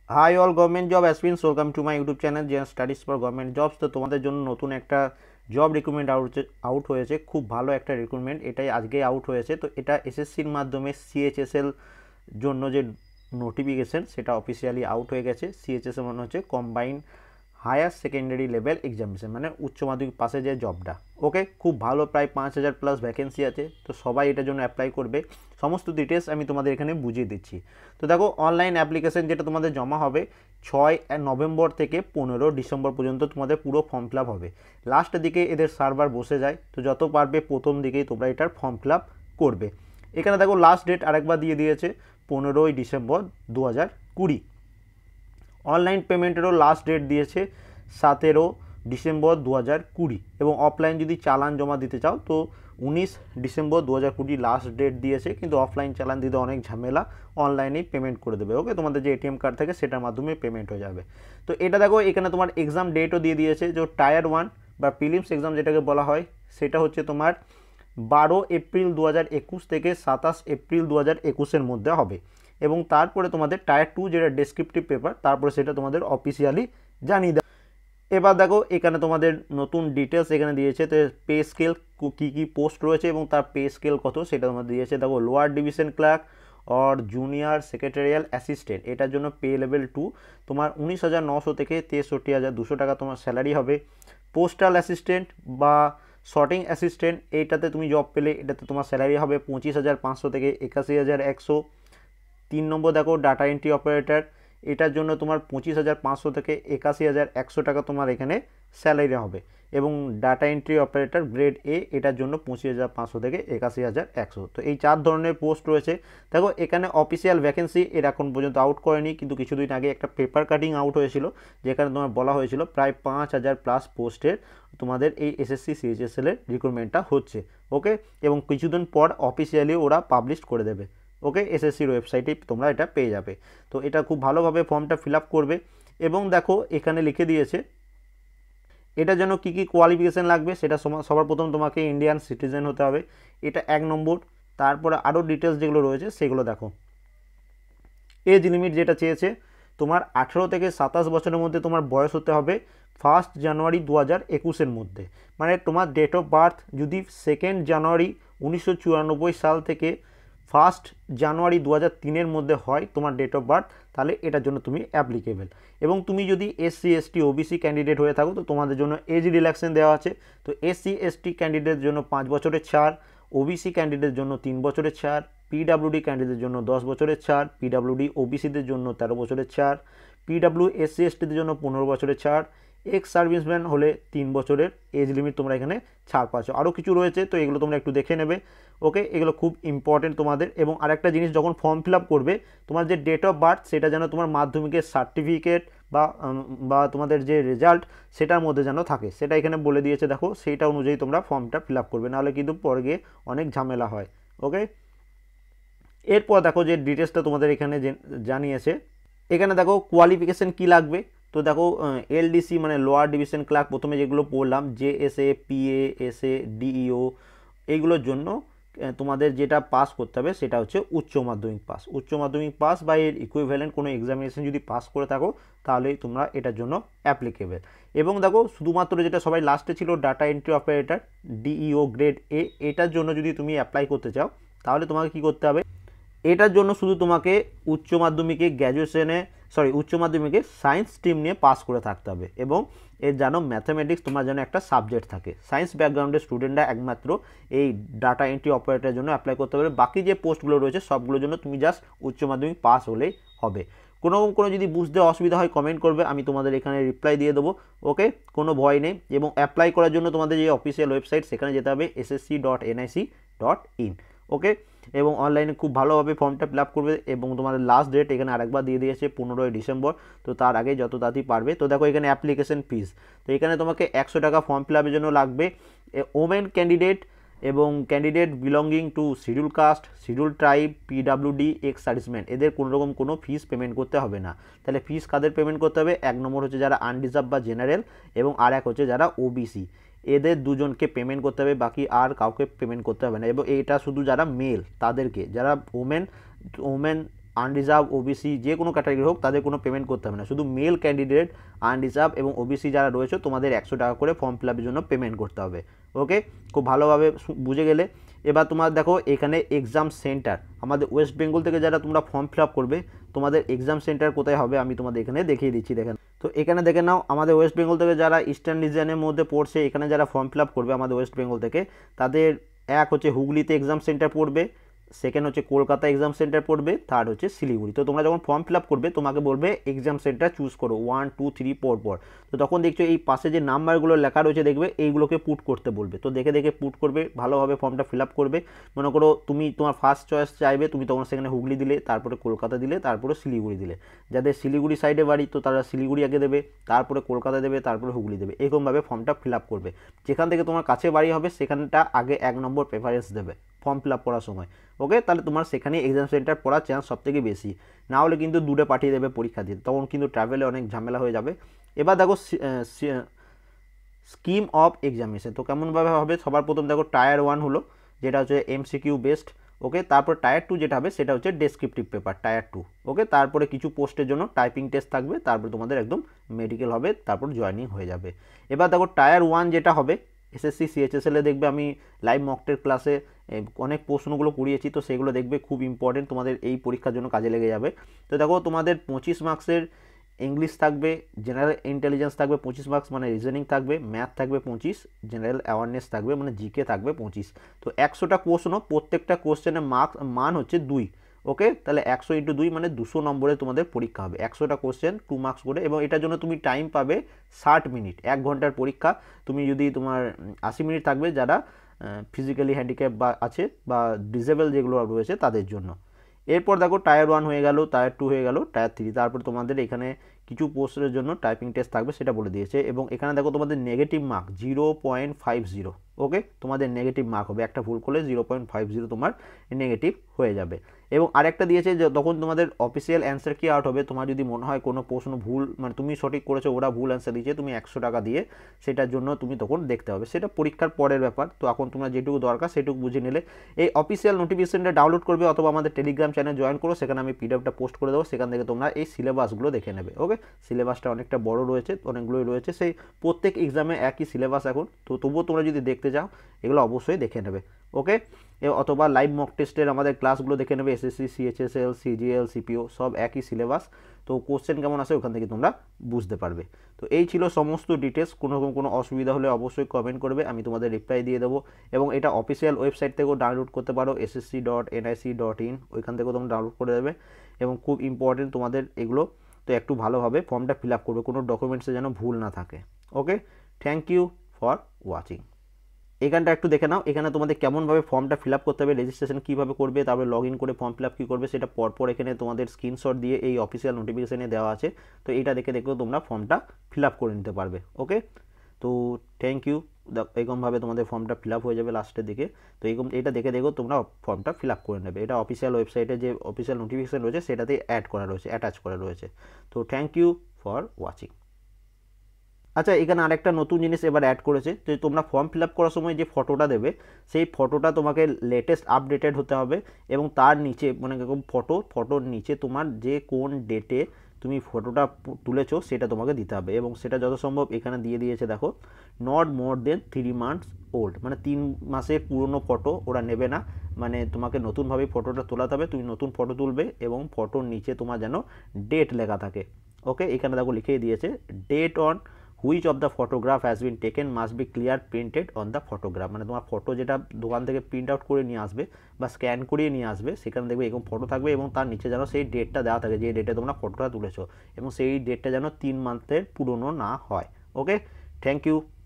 High all government job aspirants, welcome to my YouTube channel gen studies for government jobs. তো তোমাদের জন্য নতুন একটা জব রিক্রুটমেন্ট আউট হয়েছে, খুব ভালো একটা রিক্রুটমেন্ট, এটাই আজকে আউট হয়েছে। তো এটা এসএসসির মাধ্যমে সিএইচএসএল জন্য যে নোটিফিকেশন সেটা অফিসিয়ালি আউট হয়ে গেছে। সিএইচএসএল মানে হচ্ছে combine higher secondary level examination, মানে উচ্চ মাধ্যমিক পাশে যে জবটা। ওকে, খুব ভালো, প্রায় 5,000 প্লাস ভ্যাকেন্সি আছে, তো সবাই এটার জন্য অ্যাপ্লাই করবে। সমস্ত ডিটেলস আমি তোমাদের এখানে বুঝিয়ে দিচ্ছি। তো দেখো, অনলাইন অ্যাপ্লিকেশন যেটা তোমাদের জমা হবে 6 নভেম্বর থেকে 15 ডিসেম্বর পর্যন্ত তোমাদের পুরো ফর্ম ফিল আপ হবে। লাস্টের দিকে এদের সার্ভার বসে যায়, তো যত পারবে প্রথম দিকেই তোমরা এটার ফর্ম ফিল আপ করবে। এখানে দেখো লাস্ট ডেট আরেকবার দিয়ে দিয়েছে 15 ডিসেম্বর 2020। অনলাইন পেমেন্টেরও লাস্ট ডেট দিয়েছে 17 ডিসেম্বর 2020, এবং অফলাইন যদি চালান জমা দিতে চাও তো 19 ডিসেম্বর 2020 লাস্ট ডেট দিয়েছে। কিন্তু অফলাইন চালান দিতে অনেক ঝামেলা, অনলাইনেই পেমেন্ট করে দেবে। ওকে, তোমাদের যে এটিএম কার্ড থাকে সেটার মাধ্যমে পেমেন্ট হয়ে যাবে। তো এটা দেখো, এখানে তোমার এক্সাম ডেটও দিয়ে দিয়েছে, যে টায়ার 1 বা প্রিলিমস এক্সাম যেটাকে বলা হয়, সেটা হচ্ছে তোমার 12 এপ্রিল 2021 থেকে 27 এপ্রিল 2021-এর মধ্যে হবে। এবং তারপরে তোমাদের টায়ার 2 যেটা ডেসক্রিপটিভ পেপার, তারপরে সেটা তোমাদের অফিসিয়ালি জানিয়ে দেওয়া। এবার দেখো, এখানে তোমাদের নতুন ডিটেলস এখানে দিয়েছে। তো পে স্কেল কী কী পোস্ট রয়েছে এবং তার পে স্কেল কত সেটা তোমাদের দিয়েছে। দেখো, lower division clerk or junior secretarial assistant, এটার জন্য পে লেভেল 2 তোমার 19,900 থেকে 63,200 টাকা তোমার স্যালারি হবে। পোস্টাল অ্যাসিস্ট্যান্ট বা শর্টিং অ্যাসিস্ট্যান্ট, এইটাতে তুমি জব পেলে এটাতে তোমার স্যালারি হবে 25,500 থেকে 81,100। 3 নম্বর দেখো, ডাটা এন্ট্রি অপারেটর, এটার জন্য তোমার 25,500 থেকে 81,100 টাকা তোমার এখানে স্যালারি হবে। এবং data entry operator grade A, এটার জন্য 25,500 থেকে 81,100। তো এই 4 ধরনের পোস্ট রয়েছে। দেখো, এখানে অফিসিয়াল ভ্যাকেন্সি এর এখন পর্যন্ত আউট করেনি, কিন্তু কিছুদিন আগে একটা পেপার কাটিং আউট হয়েছিল, যেখানে তোমার বলা হয়েছিল প্রায় 5,000 প্লাস পোস্টের তোমাদের এই এসএসসি সিএইচএসএল এর রিক্রুটমেন্টটা হচ্ছে। ওকে, এবং কিছুদিন পর অফিসিয়ালি ওরা পাবলিশ করে দেবে। ওকে, এসএসসির ওয়েবসাইটে তোমরা এটা পেয়ে যাবে। তো এটা খুব ভালোভাবে ফর্মটা ফিল আপ করবে। এবং দেখো, এখানে লিখে দিয়েছে এটার জন্য কী কী কোয়ালিফিকেশান লাগবে। সেটা সবার প্রথম তোমাকে ইন্ডিয়ান সিটিজেন হতে হবে, এটা 1 নম্বর। তারপরে আরও ডিটেলস যেগুলো রয়েছে সেগুলো দেখো। এজ লিমিট যেটা চেয়েছে, তোমার 18 থেকে 27 বছরের মধ্যে তোমার বয়স হতে হবে 1 জানুয়ারি 2021-এর মধ্যে। মানে তোমার ডেট অফ বার্থ যদি 2 জানুয়ারি 1994 সাল থেকে 1 জানুয়ারি 2003-এর মধ্যে হয় তোমার ডেট অফ বার্থ, তাহলে এটার জন্য তুমি অ্যাপ্লিকেবল। এবং তুমি যদি এসসি এসটি ওবিসি ক্যান্ডিডেট হয়ে থাকো তো তোমাদের জন্য এজ রিল্যাক্সেশন দেওয়া আছে। তো এসসি এসটি ক্যান্ডিডেটের জন্য 5 বছরের ছাড়, ওবিসি ক্যান্ডিডেটের জন্য 3 বছরের ছাড়, পিডাব্লিউডি ক্যান্ডিডেটের জন্য 10 বছরের ছাড়, পিডাব্লিউডি ওবিসিদের জন্য 13 বছরের ছাড়, পিডাব্লিউ এসসি এসটিদের জন্য 15 বছরের ছাড়, এক্স সার্ভিসম্যান হলে 3 বছরের এজ লিমিট তোমরা এখানে ছাড় পাচ্ছ। আরও কিছু রয়েছে, তো এগুলো তোমরা একটু দেখে নেবে। ওকে, এগুলো খুব ইম্পর্টেন্ট তোমাদের। এবং আরেকটা জিনিস, যখন ফর্ম ফিল আপ করবে তোমার যে ডেট অফ বার্থ সেটা যেন তোমার মাধ্যমিকের সার্টিফিকেট বা তোমাদের যে রেজাল্ট সেটার মধ্যে যেন থাকে, সেটা এখানে বলে দিয়েছে। দেখো, সেইটা অনুযায়ী তোমরা ফর্মটা ফিল আপ করবে, নাহলে কিন্তু পরে গিয়ে অনেক ঝামেলা হয়। ওকে, এরপর দেখো যে ডিটেলসটা তোমাদের এখানে জানিয়েছে। এখানে দেখো কোয়ালিফিকেশান কি লাগবে। তো দেখো, এলডিসি মানে লোয়ার ডিভিশন ক্লার্ক, প্রথমে যেগুলো পড়লাম, জেএসএ, পিএ, এসএ, ডিইও, এইগুলোর জন্য তোমাদের যেটা পাস করতে হবে সেটা হচ্ছে উচ্চ মাধ্যমিক পাস। উচ্চ মাধ্যমিক পাস বা এর ইকুইভ্যালেন্ট কোনো এক্সামিনেশন যদি পাস করে থাকো তাহলেই তোমরা এটার জন্য অ্যাপ্লিকেবল। এবং দেখো, শুধুমাত্র যেটা সবাই লাস্টে ছিল data entry operator DEO grade A, এটার জন্য যদি তুমি অ্যাপ্লাই করতে চাও তাহলে তোমাকে কি করতে হবে, এটার জন্য শুধু তোমাকে উচ্চ মাধ্যমিকে উচ্চ মাধ্যমিকে সায়েন্স স্ট্রিম নিয়ে পাস করে থাকতে হবে। এবং এর যেন ম্যাথামেটিক্স তোমার যেন একটা সাবজেক্ট থাকে। সায়েন্স ব্যাকগ্রাউন্ডের স্টুডেন্টরা একমাত্র এই ডাটা এন্ট্রি অপারেটরের জন্য অ্যাপ্লাই করতে পারবে। বাকি যে পোস্টগুলো রয়েছে সবগুলোর জন্য তুমি জাস্ট উচ্চ মাধ্যমিক পাস হলেই হবে। কোনো যদি বুঝতে অসুবিধা হয় কমেন্ট করবে, আমি তোমাদের এখানে রিপ্লাই দিয়ে দেবো। ওকে, কোনো ভয় নেই। এবং অ্যাপ্লাই করার জন্য তোমাদের যে অফিসিয়াল ওয়েবসাইট সেখানে যেতে হবে ssc.nic.in। ওকে, এবং অনলাইনে খুব ভালোভাবে ফর্মটা ফিল আপ করবে। এবং তোমাদের লাস্ট ডেট এখানে আরেকবার দিয়ে দিয়েছে 15 ডিসেম্বর, তো তার আগে যত তাড়াতাড়ি পারবে। তো দেখো, এখানে অ্যাপ্লিকেশন ফিস, তো এখানে তোমাকে 100 টাকা ফর্ম ফিল আপের জন্য লাগবে। ওমেন ক্যান্ডিডেট এবং candidate belonging to schedule caste, schedule tribe, PWD, ex serviceman, এদের কোনোরকম কোনো ফিস পেমেন্ট করতে হবে না। তাহলে ফিস কাদের পেমেন্ট করতে হবে? 1 নম্বর হচ্ছে যারা আনরিজার্ভ বা জেনারেল, এবং আর এক হচ্ছে যারা ওবিসি, এদের দুজনকে পেমেন্ট করতে হবে, বাকি আর কাউকে পেমেন্ট করতে হবে না। এবং এটা শুধু যারা মেল তাদেরকে, যারা ওমেন আনরিজার্ভ ওবিসি যে কোনো ক্যাটাগরি হোক তাদের কোনো পেমেন্ট করতে হবে না, শুধু মেল ক্যান্ডিডেট আনরিজার্ভ এবং ওবিসি যারা রয়েছে তোমাদের 100 টাকা করে ফর্ম ফিল আপের জন্য পেমেন্ট করতে হবে। ওকে, খুব ভালোভাবে বুঝে গেলে। এবার তোমার দেখো এখানে এক্সাম সেন্টার, আমাদের ওয়েস্ট বেঙ্গল থেকে যারা তোমরা ফর্ম ফিল আপ করবে তোমাদের এক্সাম সেন্টার কোথায় হবে আমি তোমাদের এখানে দেখিয়ে দিচ্ছি। দেখেন, তো এখানে দেখে নাও আমাদের ওয়েস্ট বেঙ্গল থেকে যারা ইস্টার্ন রিজিয়নের মধ্যে পড়ছে, এখানে যারা ফর্ম ফিল আপ করবে আমাদের ওয়েস্ট বেঙ্গল থেকে, তাদের এক হচ্ছে হুগলিতে এক্সাম সেন্টার পড়বে, সেকেন্ড হচ্ছে কলকাতা এক্সাম সেন্টার পড়বে, থার্ড হচ্ছে শিলিগুড়ি। তো তোমরা যখন ফর্ম ফিল আপ করবে তোমাকে বলবে এক্সাম সেন্টার চুজ করো 1 2 3 পর। তো তখন দেখছো এই পাশে যে নাম্বারগুলো লেখা রয়েছে দেখবে এইগুলোকে পুট করতে বলবে, তো দেখে দেখে পুট করবে, ভালোভাবে ফর্মটা ফিল আপ করবে। মনে করো তুমি তোমার ফার্স্ট চয়েস চাইবে, তুমি তখন সেখানে হুগলি দিলে, তারপরে কলকাতা দিলে, তারপরে শিলিগুড়ি দিলে। যাদের শিলিগুড়ি সাইডে বাড়ি তো তারা শিলিগুড়ি আগে দেবে, তারপরে কলকাতা দেবে, তারপরে হুগলি দেবে, এরকমভাবে ফর্মটা ফিল আপ করবে। যেখান থেকে তোমার কাছে বাড়ি হবে সেখানটা আগে 1 নম্বর প্রেফারেন্স দেবে ফর্ম ফিল আপ করার সময়। ওকে, তাহলে তোমার সেখানে এক্সাম সেন্টার পড়ার চান্স সবথেকে বেশি, না হলে কিন্তু দূরে পাঠিয়ে দেবে পরীক্ষা দিতে, তখন কিন্তু ট্রাভেলে অনেক ঝামেলা হয়ে যাবে। এবার দেখো স্কিম অফ এক্সামিনেশন, তো কেমনভাবে হবে, সবার প্রথম দেখো টায়ার 1 হলো যেটা হচ্ছে এমসিকিউ বেসড। ওকে, তারপর টায়ার 2 যেটা হবে সেটা হচ্ছে ডেসক্রিপটিভ পেপার টায়ার 2। ওকে, তারপরে কিছু পোস্টের জন্য টাইপিং টেস্ট থাকবে, তারপরে তোমাদের একদম মেডিকেল হবে, তারপর জয়েনিং হয়ে যাবে। এবার দেখো টায়ার 1 যেটা হবে এসএসসি সিএইচএসএলে দেখবে আমি লাইভ মকটের ক্লাসে অনেক প্রশ্নগুলো করিয়েছি, তো সেগুলো দেখবে খুব ইম্পর্টেন্ট, তোমাদের এই পরীক্ষার জন্য কাজে লেগে যাবে। তো দেখো তোমাদের 25 মার্কসের ইংলিশ থাকবে, জেনারেল ইন্টেলিজেন্স থাকবে 25 মার্কস মানে রিজনিং থাকবে, ম্যাথ থাকবে 25, জেনারেল অ্যাওয়ারনেস থাকবে মানে জিকে থাকবে 25। তো 100টা কোশ্চেন, প্রত্যেকটা কোশ্চেনের মান হচ্ছে 2। ওকে, তাহলে 100 × 2 মানে 200 নম্বরে তোমাদের পরীক্ষা হবে, 100টা কোশ্চেন 2 মার্কস করে, এবং এটার জন্য তুমি টাইম পাবে 60 মিনিট, 1 ঘন্টার পরীক্ষা। তুমি যদি তোমার 80 মিনিট থাকবে যারা ফিজিক্যালি হ্যান্ডিক্যাপ বা আছে বা ডিসেবল যেগুলো রয়েছে তাদের জন্য। এরপর দেখো টায়ার 1 হয়ে গেল, টায়ার 2 হয়ে গেল, টায়ার 3, তারপর তোমাদের এখানে কিছু পোস্টের জন্য টাইপিং টেস্ট থাকবে সেটা বলে দিয়েছে, এবং এখানে দেখো তোমাদের নেগেটিভ মার্ক 0.50। ওকে, তোমাদের নেগেটিভ মার্ক হবে, একটা ভুল করলে 0.50 তোমার নেগেটিভ হয়ে যাবে। এবং আরেকটা দিয়েছে যে তখন তোমাদের অফিসিয়াল অ্যান্সার কি আউট হবে, তোমার যদি মনে হয় কোনো প্রশ্ন ভুল মানে তুমি সঠিক করেছো ওরা ভুল অ্যান্সার দিয়েছে, তুমি 100 টাকা দিয়ে সেটার জন্য তুমি তখন দেখতে হবে, সেটা পরীক্ষার পরের ব্যাপার। তো এখন তোমরা যেটুকু দরকার সেটুকু বুঝে নিলে এই অফিসিয়াল নোটিফিকেশনটা ডাউনলোড করবে, অথবা আমাদের টেলিগ্রাম চ্যানেল জয়েন করো, সেখানে আমি পিডিএফটা পোস্ট করে দেবো, সেখান থেকে তোমরা এই সিলেবাসগুলো দেখে নেবে। ওকে, সিলেবাসটা অনেকটা বড় রয়েছে, অনেকগুলোই রয়েছে, সেই প্রত্যেক এক্সামে একই সিলেবাস এখন, তো তবুও তোমরা যদি দেখতে চাও এগুলো অবশ্যই দেখে নেবে। ওকে, অথবা লাইভ মক টেস্টের আমাদের ক্লাসগুলো দেখে নেবে, এসএসসি সিএইচএসএল সিজিএল সিপিও সব একই সিলেবাস, তো কোশ্চেন কেমন আসে ওখান থেকে তোমরা বুঝতে পারবে। তো এই ছিল সমস্ত ডিটেলস, কোনো অসুবিধা হলে অবশ্যই কমেন্ট করবে, আমি তোমাদের রিপ্লাই দিয়ে দেবো। এবং এটা অফিসিয়াল ওয়েবসাইট থেকেও ডাউনলোড করতে পারো, ssc.nic.in, ওইখান থেকেও তোমরা ডাউনলোড করে দেবে। এবং খুব ইম্পর্টেন্ট তোমাদের এগুলো, তো একটু ভালোভাবে ফর্মটা ফিল আপ করবে, কোনো ডকুমেন্টসে যেন ভুল না থাকে। Okay, thank you for watching. এখানটা একটু দেখে নাও, এখানে তোমাদের কেমনভাবে ফর্মটা ফিল আপ করতে হবে, রেজিস্ট্রেশন কীভাবে করবে, তারপরে লগ ইন করে ফর্ম ফিল আপ কী করবে সেটা পরপর এখানে তোমাদের স্ক্রিনশট দিয়ে এই অফিসিয়াল নোটিফিকেশানে দেওয়া আছে, তো এইটা দেখে দেখেও তোমরা ফর্মটা ফিল আপ করে নিতে পারবে। ওকে, তো থ্যাংক ইউ, এরকমভাবে তোমাদের ফর্মটা ফিল আপ হয়ে যাবে লাস্টের দিকে, তো এটা দেখে দেখেও তোমরা ফর্মটা ফিল আপ করে নেবে, এটা অফিসিয়াল ওয়েবসাইটে যে অফিসিয়াল নোটিফিকেশান রয়েছে সেটাতে অ্যাটাচ করা রয়েছে। তো থ্যাংক ইউ ফর ওয়াচিং। আচ্ছা, এখানে আরেকটা নতুন জিনিস এবার অ্যাড করেছে, তো তোমরা ফর্ম ফিল আপ করার সময় যে ফটোটা দেবে সেই ফটোটা তোমাকে লেটেস্ট আপডেটেড হতে হবে, এবং তার নিচে মানে এরকম ফটোর নিচে তোমার যে কোন ডেটে তুমি ফটোটা তুলেছো সেটা তোমাকে দিতে হবে, এবং সেটা যত সম্ভব এখানে দিয়ে দিয়েছে দেখো, not more than 3 months old, মানে 3 মাসের পুরনো ফটো ওরা নেবে না, মানে তোমাকে নতুনভাবে ফটোটা তোলাতে হবে, তুমি নতুন ফটো তুলবে এবং ফটোর নিচে তোমার যেন ডেট লেখা থাকে। ওকে, এখানে দেখো লিখেই দিয়েছে, date on which of the photograph has been taken must be clear printed on the photograph, মানে তোমার ফটো যেটা দোকান থেকে প্রিন্ট আউট করে নিয়ে আসবে বা স্ক্যান করিয়ে নিয়ে আসবে সেখানে দেখবে এরকম ফটো থাকবে, এবং তার নিচে যেন সেই ডেটটা দেওয়া থাকে যে ডেটে তোমরা ফটোটা তুলেছো, এবং সেই ডেটটা যেন 3 মান্থের পুরনো না হয়। Okay, thank you.